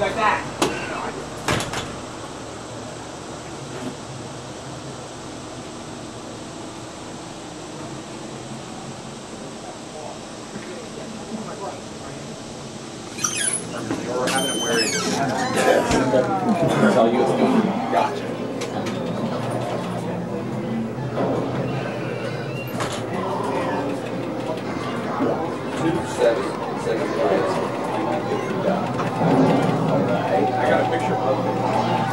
like that. Or having it where it tell you it's doing. Gotcha. I got a picture of it.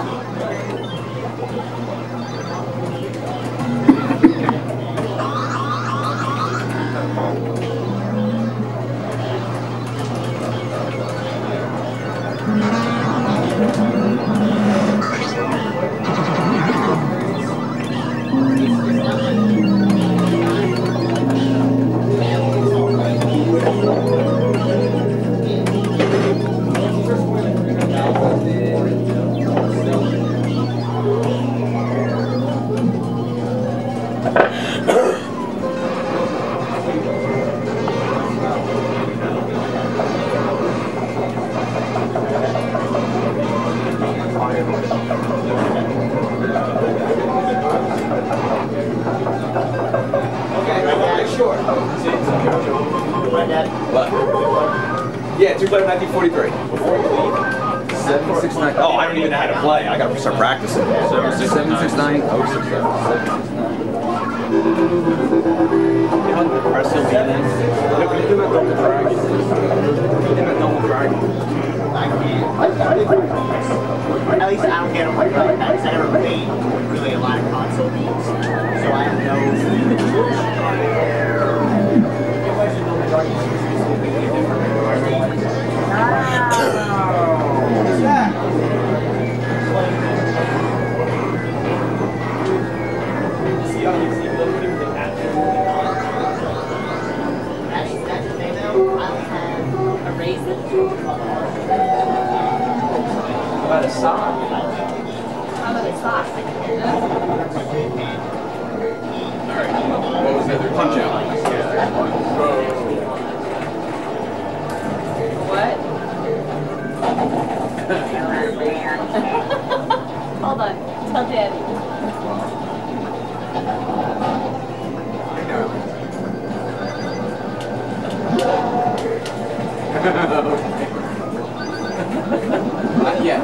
Yeah, 1943. 769. Oh, I don't even know how to play. I gotta start practicing. 769. Oh, 679. You know the press will be then? Look, you do a double drag. You do a double drag. I can't. At least I don't get them like that because I never played really a lot of console games, so I have no. About a sock? How about a sock? Alright, what was the other punch out? What? Hold on, tell Daddy. Not yet.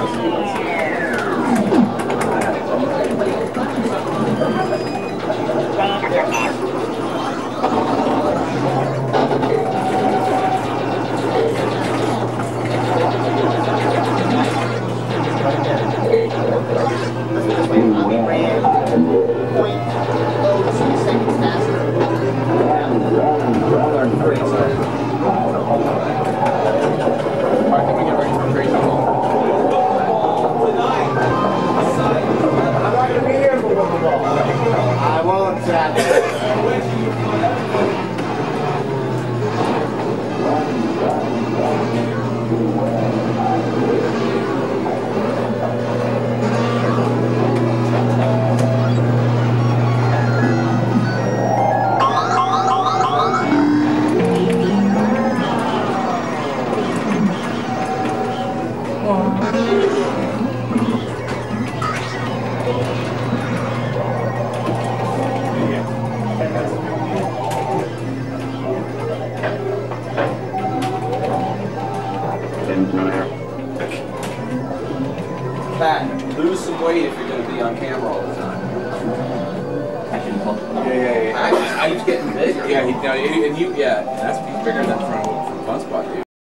Pat, lose some weight if you're going to be on camera all the time. Yeah. I was getting bigger. Yeah, that's he's bigger than front.